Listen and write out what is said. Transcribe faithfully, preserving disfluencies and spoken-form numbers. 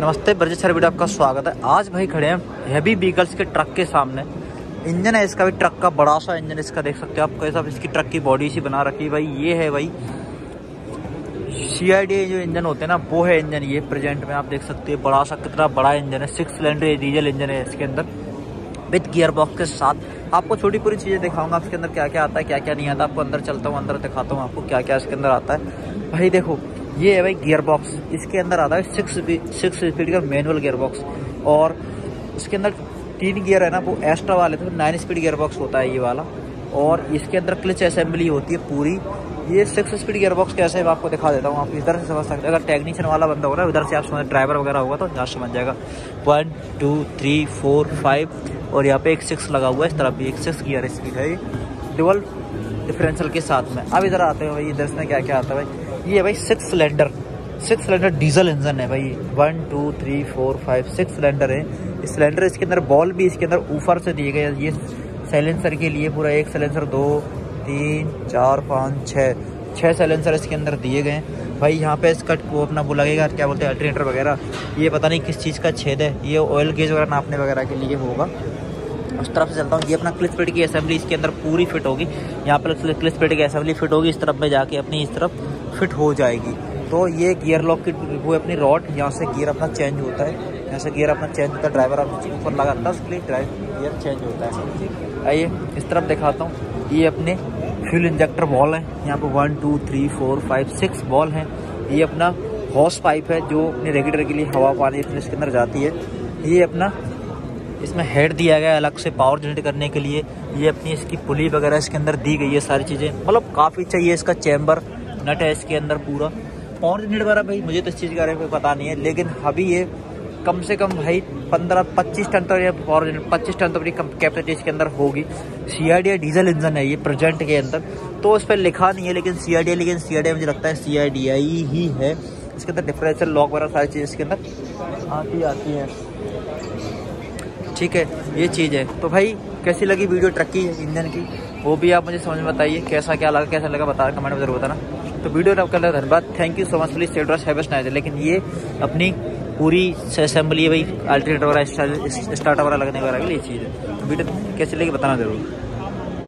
नमस्ते Brajesh sir, video आपका स्वागत है। आज भाई खड़े हैं हैवी व्हीकल्स के ट्रक के सामने। इंजन है इसका भी, ट्रक का बड़ा सा इंजन इसका, देख सकते हो आप कैसा इसकी ट्रक की बॉडी सी बना रखी है भाई। ये है भाई सी आई डी जो इंजन होते हैं ना, वो है इंजन ये प्रेजेंट में। आप देख सकते हैं बड़ा सा, कितना बड़ा इंजन है। सिक्स सिलेंडर डीजल इंजन है इसके अंदर विद गियर बॉक्स के साथ। आपको छोटी पूरी चीज़ें दिखाऊंगा इसके अंदर क्या क्या आता है क्या क्या नहीं आता। आपको अंदर चलता हूँ, अंदर दिखाता हूँ आपको क्या क्या इसके अंदर आता है। भाई देखो, ये है भाई गियर बॉक्स। इसके अंदर आता है सिक्स सिक्स स्पीड का मैनुअल गियर बॉक्स, और इसके अंदर तीन गियर है ना वो एक्स्ट्रा वाले थे, नाइन स्पीड गियर बॉक्स होता है ये वाला। और इसके अंदर क्लच असेंबली होती है पूरी। ये सिक्स स्पीड गियर बॉक्स कैसे है मैं आपको दिखा देता हूँ। आप इधर से समझ सकते हैं, अगर टेक्नीशियन वाला बंदा होगा ना, इधर से आप समझ, ड्राइवर वगैरह होगा तो यहाँ समझ जाएगा। One two three four five, और यहाँ पे एक सिक्स लगा हुआ है, इस तरफ भी एक सिक्स गियर स्पीड है, डुअल डिफरेंशियल के साथ में। अब इधर आते हैं भाई, इधर से क्या क्या आता है भाई। ये है भाई six cylinder six cylinder diesel engine है भाई। One two three four five six cylinder है। इस सिलेंडर इसके अंदर बॉल भी इसके अंदर ऊपर से दिए गए। ये साइलेंसर के लिए पूरा एक साइलेंसर, दो तीन चार पाँच छः छः साइलेंसर इसके अंदर दिए गए हैं भाई। यहाँ पे इसका वो अपना वो लगेगा, क्या बोलते हैं, अल्टरनेटर वगैरह। ये पता नहीं किस चीज़ का छेद है, ये ऑयल गेज वगैरह नापने वगैरह के लिए होगा। उस तरफ से चलता हूँ। ये अपना क्लिच प्लेट की असेंबली इसके अंदर पूरी फिट होगी। यहाँ पर क्लिच प्लेट की असेंबली फिट होगी, इस तरफ में जाके अपनी इस तरफ फिट हो जाएगी। तो ये गियर लॉक की वो अपनी रॉड, यहाँ से गियर अपना चेंज होता है, यहाँ से गियर अपना चेंज होता है। ड्राइवर आप ऊपर लगाता है, उसके लिए ड्राइव गियर चेंज होता है। आइए इस तरफ दिखाता हूँ। ये अपने फ्यूल इंजेक्टर बॉल है, यहाँ पर one two three four five six ball हैं। ये अपना हॉस पाइप है जो अपने रेगुलेटर के लिए हवा पानी इसके अंदर जाती है। ये अपना इसमें हेड दिया गया है अलग से पावर जनरेट करने के लिए। ये अपनी इसकी पुली वगैरह इसके अंदर दी गई है, सारी चीज़ें मतलब काफ़ी चाहिए। इसका चैम्बर नट है इसके अंदर पूरा। पावर जनरेट वगैरह भाई मुझे तो इस चीज़ के बारे में पता नहीं है, लेकिन अभी ये कम से कम भाई पंद्रह पच्चीस टन तक, या पावर जनरेट पच्चीस टन तक अपनी कैपेसिटी इसके अंदर होगी। C I D diesel engine है ये प्रेजेंट के अंदर, तो इस पर लिखा नहीं है लेकिन सी आई डी, लेकिन सी आई डी मुझे लगता है सी आई डी आई ही है। इसके अंदर डिफरेंशियल लॉक वगैरह सारी चीज़ इसके अंदर आती आती हैं। ठीक है, ये चीज़ है। तो भाई कैसी लगी वीडियो ट्रक की इंजन की, वो भी आप मुझे समझ में बताइए। कैसा क्या लगा, कैसा लगा बता, कमेंट में जरूर बताना। तो वीडियो आप कर ले, धन्यवाद, thank you so much. Please सेल्ड्रस हैवेस्ट नाइट। लेकिन ये अपनी पूरी असेंबली है भाई, अल्टरनेटर वगैरह, स्टार्टर वगैरह लगने वगैरह के लिए चीज़ है। तो वीडियो कैसी लगी बताना जरूर।